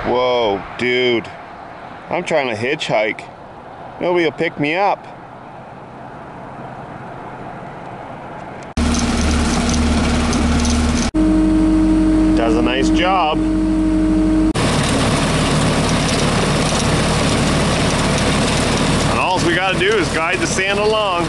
Whoa, dude. I'm trying to hitchhike. Nobody will pick me up. Does a nice job. And all we gotta do is guide the sand along.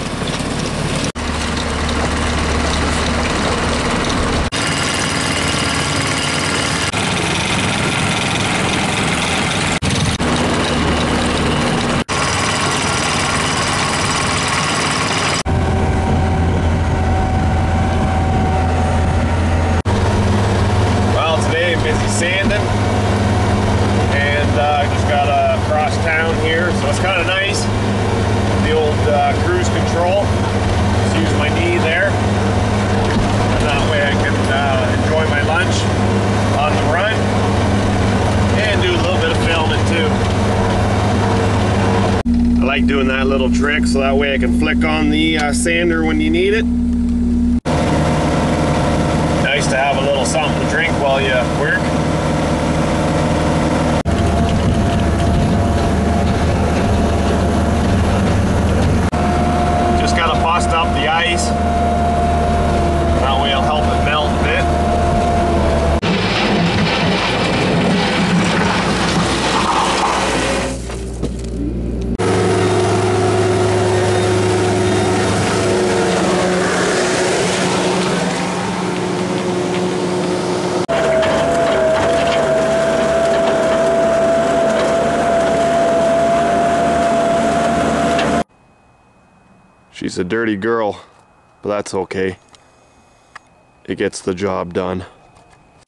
Busy sanding, and just got across town here, so it's kind of nice. The old cruise control. Just use my knee there, and that way I can enjoy my lunch on the run and do a little bit of filming too. I like doing that little trick, so that way I can flick on the sander when you need it. Nice to have a little something to drink while you work. Just gotta bust up the ice. That way it'll help it melt a bit. She's a dirty girl, but that's okay. It gets the job done.